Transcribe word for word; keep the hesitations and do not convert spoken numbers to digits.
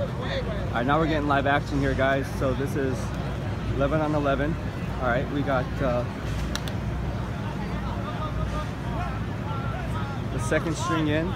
All right, now we're getting live action here, guys. So this is eleven on eleven. All right, we got uh, the second string in.